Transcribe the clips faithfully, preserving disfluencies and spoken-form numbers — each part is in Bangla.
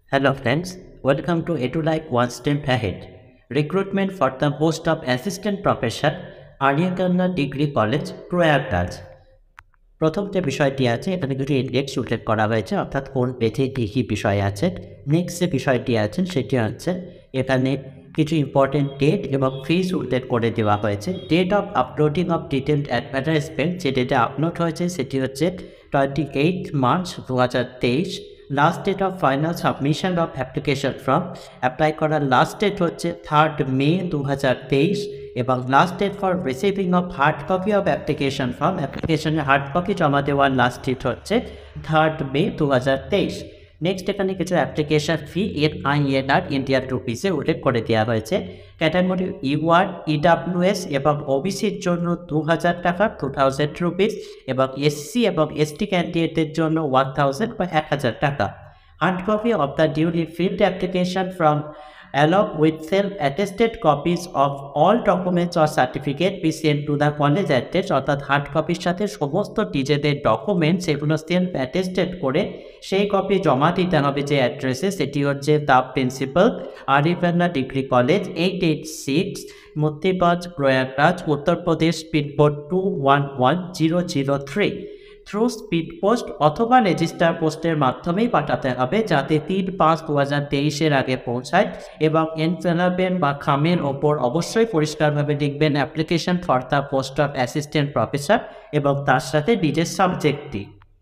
Hello friends, welcome to edulifeonestepahead. Recruitment for the post of assistant professor, 𝗤𝗏𝗏𝗏 degree college Prayagraj. প্রথম যে বিষয়টি আছে এখানে কিছু ইন্ডেক্স উল্লেখ করা হয়েছে, অর্থাৎ কোন পেজে কী কী বিষয় আছে। নেক্সট যে বিষয়টি আছে সেটি হচ্ছে এখানে কিছু ইম্পর্টেন্ট ডেট এবং ফিস উল্লেখ করে দেওয়া হয়েছে। Date of uploading of detailed advertisement, যে ডেটে আপলোড হয়েছে সেটি হচ্ছে টোয়েন্টি এইট মার্চ দু হাজার তেইশ। Last date of final submission of application form, apply করার লাস্ট ডেট হচ্ছে থার্ড মে দু হাজার তেইশ এবং last date for receiving of hard copy of application form, অ্যাপ্লিকেশনের হার্ড কপি জমা দেওয়ার লাস্ট ডেট হচ্ছে থার্ড মে দু হাজার তেইশ। নেক্সট এখানে কিছু application fee N I N R Indian রুপিসে উল্লেখ করে দেওয়া হয়েছে। ক্যাটাগরি ইওয়ান, ইডাব্লিউএস এবং ওবিসির জন্য দু হাজার টাকা টু থাউজেন্ড রুপিস এবং এসসি এবং এসটি ক্যান্ডিডেটের জন্য ওয়ান থাউজেন্ড বা এক হাজার টাকা। Hard copy of the duly filled application from along with self-attested copies of all documents or certificate be sent to the college address, অর্থাৎ হার্ড কপির সাথে সমস্ত নিজেদের ডকুমেন্টস এগুলো সেলফ অ্যাটেস্টেড করে সেই কপি জমা দিতে হবে যে অ্যাড্রেসে, সেটি হচ্ছে the principal, 𝗤𝗏𝗏𝗏 degree college, eight eight six Motiganj, Prayagraj, Uttar Pradesh, pincode two one one zero zero three. Through speed post অথবা রেজিস্টার পোস্টের মাধ্যমেই পাঠাতে হবে, যাতে তিন পাঁচ দু হাজার তেইশের আগে পৌঁছায়। এবং এনভেলপের বা খামের ওপর অবশ্যই পরিষ্কারভাবে লিখবেন application for the post of assistant professor এবং তার সাথে নিজের সাবজেক্টটি।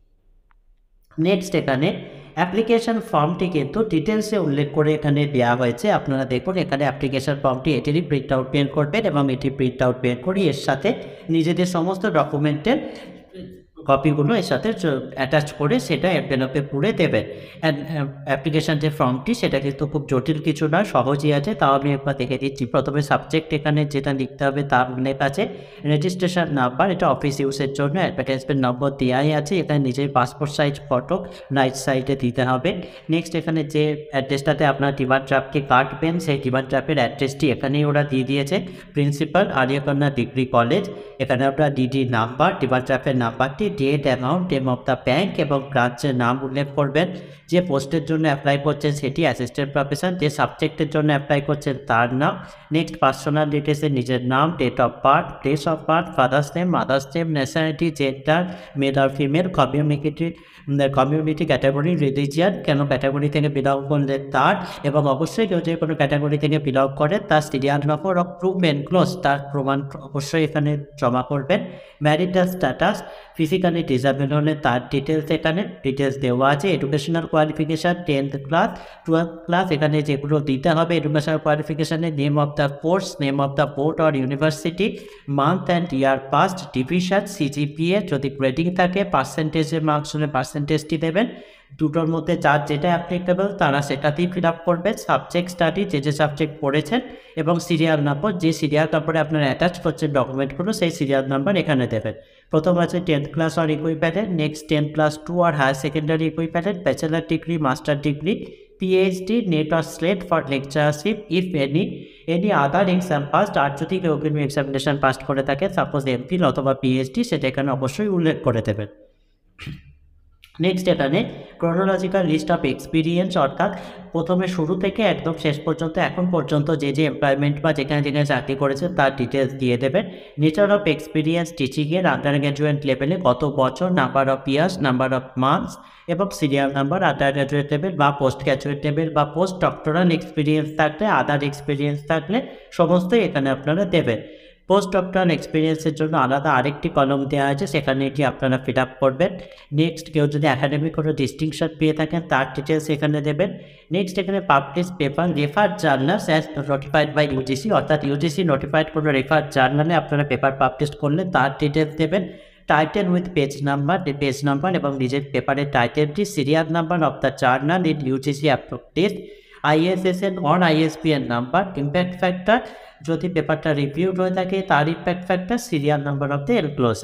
নেক্সট এখানে অ্যাপ্লিকেশন ফর্মটি কিন্তু ডিটেলসে উল্লেখ করে এখানে দেওয়া হয়েছে। আপনারা দেখুন এখানে অ্যাপ্লিকেশন ফর্মটি এটিরই প্রিন্ট আউট বের করবেন এবং এটি প্রিন্ট আউট বের করে এর সাথে নিজেদের সমস্ত ডকুমেন্টের কপিগুলো এর সাথে অ্যাটাচ করে সেটা এনভেলপে পুরে দেবেন। অ্যাপ্লিকেশান যে ফর্মটি সেটা কিন্তু খুব জটিল কিছু নয়, সহজই আছে, তাও আমি একবার দেখে দিচ্ছি। প্রথমে সাবজেক্ট এখানে যেটা লিখতে হবে তার কাছে রেজিস্ট্রেশন নাম্বার, এটা অফিস ইউজের জন্য। অ্যাডভার্টাইজমেন্ট নম্বর দেওয়াই আছে, এখানে নিজের পাসপোর্ট সাইজ ফটো রাইট সাইডে দিতে হবে। নেক্সট এখানে যে অ্যাড্রেসটাতে আপনার ডিমান্ড ড্রাফটকে কাটবেন সেই ডিমান্ড ড্রাফটের অ্যাড্রেসটি এখানেই ওরা দিয়ে দিয়েছে, প্রিন্সিপাল, 𝗤𝗏𝗏𝗏 ডিগ্রি কলেজ। এখানে আপনার ডিডি নাম্বার, ডিমান্ড ড্রাফটের নাম্বারটি, date, amount, name of the bank এবং ব্রাঞ্চের নাম উল্লেখ করবেন। যে পোস্টের জন্য অ্যাপ্লাই করছেন সেটি অ্যাসিস্ট্যান্ট প্রফেসর, যে সাবজেক্টের জন্য অ্যাপ্লাই করছেন তার নাম। নেক্সট পার্সোনাল ডিটেলসে নিজের নাম, date of birth, place of birth, father's name, mother's name, nationality, gender, male আর female, community community category, religion, কেন ক্যাটাগরি থেকে বিলং করলেন তার, এবং অবশ্যই কেউ যে কোনো ক্যাটাগরি থেকে বিলং করেন তার serial number of proof enclose, তার প্রমাণ অবশ্যই এখানে জমা করবেন। ম্যারিটাল স্ট্যাটাস, ফিজিক্যালি ডিসেবল হলে তার ডিটেলস এখানে ডিটেলস দেওয়া আছে। Educational qualification, tenth class, twelfth class, এখানে যেগুলো দিতে হবে এডুকেশনাল কোয়ালিফিকেশানে, name of the course, name of the board or university, month and year passed, division, CGPA, যদি গ্রেডিং থাকে পার্সেন্টেজের মার্কস হলে পার্সেন্টেজটি দেবেন। দুটোর মধ্যে যার যেটা অ্যাপ্লিকেবল তারা সেটাতেই ফিল আপ করবেন। সাবজেক্ট স্টাডি, যে যে সাবজেক্ট পড়েছেন, এবং সিরিয়াল নাম্বার, যে সিরিয়াল নাম্বারে আপনারা অ্যাটাচ করছেন ডকুমেন্টগুলো সেই সিরিয়াল নাম্বার এখানে দেবেন। প্রথম আছে টেন্থ ক্লাস আর equivalent, next ten plus two আর higher secondary equivalent, bachelor degree, master degree, PhD, NET আর SLET for lectureship, if any any other exam passed, আর যদি কেউ কোনো এক্সামিনেশন পাস করে থাকে সাপোজ এমফিল অথবা পিএইচডি, সেটা এখানে অবশ্যই উল্লেখ করে দেবেন। নেক্সট এখানে ক্রোনোলজিক্যাল লিস্ট অফ এক্সপিরিয়েন্স, অর্থাৎ প্রথমে শুরু থেকে একদম শেষ পর্যন্ত এখন পর্যন্ত যে যে এমপ্লয়মেন্ট বা যেখানে যেখানে চাকরি করেছেন তার ডিটেলস দিয়ে দেবেন। নেচার অফ এক্সপিরিয়েন্স, টিচিংয়ের আন্ডার গ্র্যাজুয়েট লেভেলে কত বছর, number of years, number of months এবং serial number. Under graduate level বা পোস্ট গ্র্যাজুয়েট লেভেল বা পোস্ট ডক্টরাল এক্সপিরিয়েন্স থাকলে, আদার এক্সপিরিয়েন্স থাকলে সমস্তই এখানে আপনারা দেবেন। পোস্ট ডক্টরাল এক্সপিরিয়েন্সের জন্য আলাদা আরেকটি কলম দেওয়া আছে, সেখানে এটি আপনারা ফিল আপ করবেন। নেক্সট কেউ যদি একাডেমিক কোনো ডিস্টিংশন পেয়ে থাকেন তার ডিটেলস এখানে দেবেন। নেক্সট এখানে publish paper, refer journals as notified by UGC, অর্থাৎ ইউজিসি নোটিফাইড কোনো রেফার জার্নালে আপনারা পেপার পাবলিশ করলে তার ডিটেলস দেবেন। Title with page number, page number এবং নিজের পেপারের টাইটেলটি, serial number of the journal in UGC approved list, ISSN on ISPN number, impact factor, যদি পেপারটা রিভিউড হয়ে থাকে তার impact factor, serial number of the enclosure.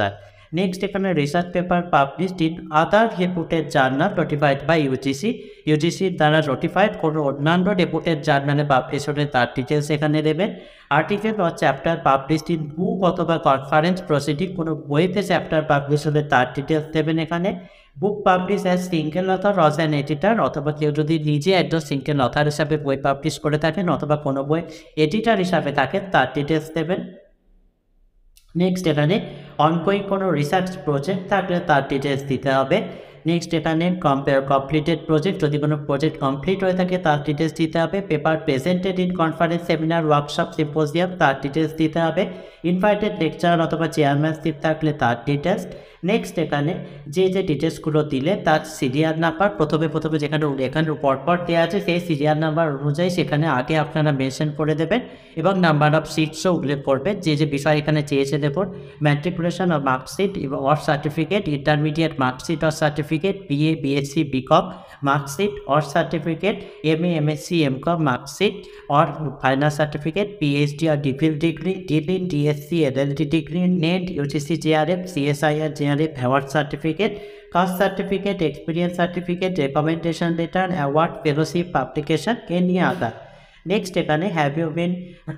Next এখানে research paper published in other রেপুটেড journal notified by UGC, ইউজিসির দ্বারা নোটিফাইড কোনো অন্যান্য রেপুটেড জার্নালে পাবলিশ হলে তার ডিটেলস এখানে দেবেন। আর্টিকেল বা চ্যাপ্টার পাবলিশড ইন বুক অথবা কনফারেন্স প্রসিডিং, কোনো বইতে চ্যাপ্টার পাবলিশ হলে তার ডিটেলস দেবেন এখানে। Book publish as single author as an editor, অথবা কেউ যদি নিজে একজন সিঙ্গেল অথর হিসাবে বই পাবলিশ করে থাকেন অথবা কোনো বই এডিটার হিসাবে থাকেন তার ডিটেলস দেবেন। নেক্সট এখানে অনগোয়িং কোনো রিসার্চ প্রজেক্ট থাকলে তার ডিটেলস দিতে হবে। নেক্সট এখানে কম্পেয়ার কমপ্লিটেড প্রজেক্ট, যদি কোনো প্রজেক্ট কমপ্লিট হয়ে থাকে তার ডিটেলস দিতে হবে। Paper presented in conference, seminar, workshop, symposium তার ডিটেলস দিতে হবে। ইনভাইটেড লেকচারার অথবা চেয়ারম্যানশিপ থাকলে তার ডিটেলস। নেক্সট এখানে যে যে ডিটেলসগুলো দিলে তার সিরিয়াল নাম্বার প্রথমে প্রথমে যেখানে এখানে পরপর দেওয়া আছে সেই সিরিয়াল নাম্বার অনুযায়ী সেখানে আগে আপনারা মেনশন করে দেবেন এবং নাম্বার অফ সিটসও উল্লেখ করবেন। যে যে বিষয় এখানে চেয়েছে দেখুন, matriculation or marksheet or certificate, intermediate marksheet or certificate, BA, BSc, BCom marksheet or certificate, MA, MSc, MCom marksheet or final certificate, PhD or DPL degree, DP, DSc, LLD degree, NET, UGC JRF, CSIR JRF award certificate, caste certificate, experience certificate, recommendation letter, award, fellowship, publication, any other. Next এখানে have you been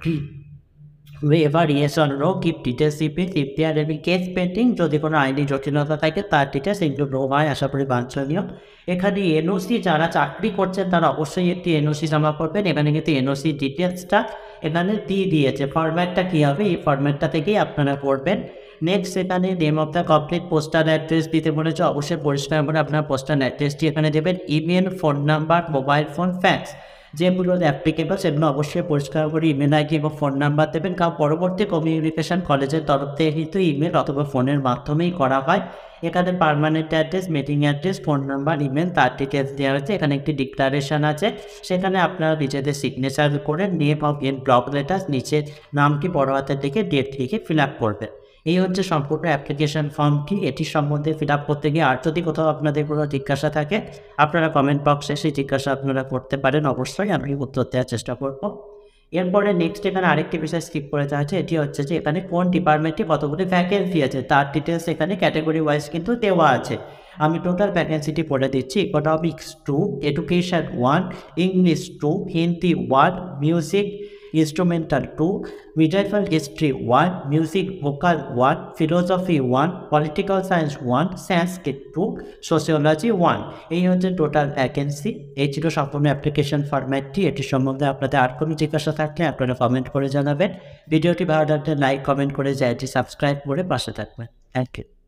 ever yes or no give details if if there any case pending, যদি কোনো আইনি জটিলতা থাকে তার ডিটেলস এগুলো নো হয় আশা করি বাঞ্ছনীয়। এখানে এনওসি যারা চাকরি করছেন তারা অবশ্যই একটি এনওসি জমা করবেন। এখানে কিন্তু এনওসি ডিটেলসটা এখানে দিয়ে দিয়েছে, ফরম্যাটটা কী হবে এই ফরম্যাটটা থেকেই আপনারা করবেন। নেক্সট এখানে name of the complete postal address দিতে বলেছে, অবশ্যই পরিষ্কার করে আপনার পোস্টাল অ্যাড্রেসটি এখানে দেবেন। Email, phone number, mobile phone, fax যেগুলো অ্যাপ্লিকেবল সেগুলো অবশ্যই পরিষ্কার করে ইমেল আইডি এবং ফোন নাম্বার দেবেন, কারণ পরবর্তী কমিউনিকেশন কলেজের তরফ থেকে কিন্তু ইমেল অথবা ফোনের মাধ্যমেই করা হয়। এখানে permanent address, meeting address, phone number, email তার ডিটেলস দেওয়া হয়েছে। এখানে একটি ডিক্লারেশন আছে, সেখানে আপনারা নিজেদের সিগনেচার করে name of in block letters নিচের নামটি বড় হাতের দিকে ডেট লিখে ফিল আপ করবেন। এই হচ্ছে সম্পূর্ণ অ্যাপ্লিকেশন ফর্মটি। এটির সম্বন্ধে ফিল আপ করতে গিয়ে আর যদি কোথাও আপনাদের কোনো জিজ্ঞাসা থাকে আপনারা কমেন্ট বক্সে সেই জিজ্ঞাসা আপনারা করতে পারেন, অবশ্যই আমি উত্তর দেওয়ার চেষ্টা করব। এরপরে নেক্সট এখানে আরেকটি বিষয় স্কিপ করে দেওয়া আছে, এটি হচ্ছে যে এখানে কোন ডিপার্টমেন্টে কতগুলি ভ্যাকেন্সি আছে তার ডিটেলস এখানে ক্যাটাগরি ওয়াইজ কিন্তু দেওয়া আছে। আমি টোটাল ভ্যাকেন্সিটি পড়ে দিচ্ছি। Economics two, education one, English two, Hindi one, music instrumental two, medieval history one, music vocal one, philosophy one, political science one, Sanskrit two, sociology one. এই হচ্ছে টোটাল ভ্যাকেন্সি। এই ছিল সম্পূর্ণ অ্যাপ্লিকেশন ফরম্যাটটি। এটির সম্বন্ধে আপনাদের আর কোনো জিজ্ঞাসা থাকলে আপনারা কমেন্ট করে জানাবেন। ভিডিওটি ভালো লাগলে লাইক কমেন্ট করে চ্যানেলটি সাবস্ক্রাইব করে পাশে থাকবেন। Thank you.